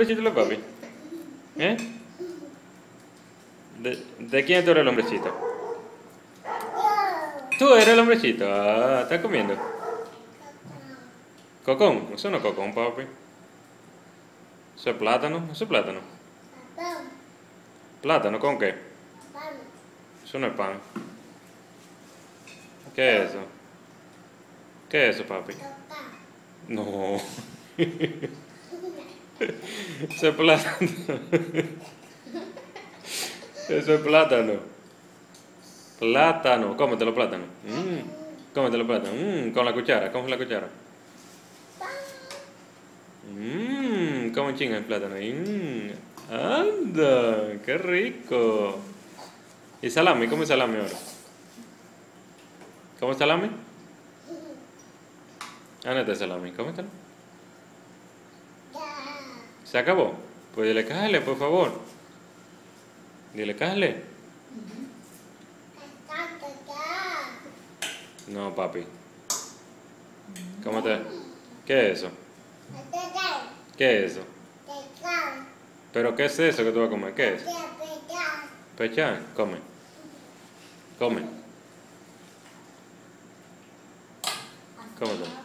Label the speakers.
Speaker 1: hombrecito de papi? ¿Eh? ¿De quién tú eres el hombrecito? Tú eres el hombrecito. Ah, ¿estás comiendo? Cocón. Eso no es cocón, papi. Eso es plátano. Eso es plátano. ¿Plátano con qué? Eso no es pan. ¿Qué es eso? ¿Qué es eso, papi? No. Eso es plátano. Eso es plátano. Plátano. Cómetelo plátano. Cómetelo plátano. Con la cuchara. Coge la cuchara. Come un chingo el plátano. Anda. Qué rico. ¿Y salami? ¿Come salami ahora? ¿Come salami? ¿Dónde está el salami? Cómetelo. ¿Se acabó? Pues dile, cájale, por favor. Dile, cájale. No, papi. Cómete. ¿Qué es eso? ¿Qué es eso? ¿Pero qué es eso que tú vas a comer? ¿Qué es? Pechán. Come. Come. Cómetelo.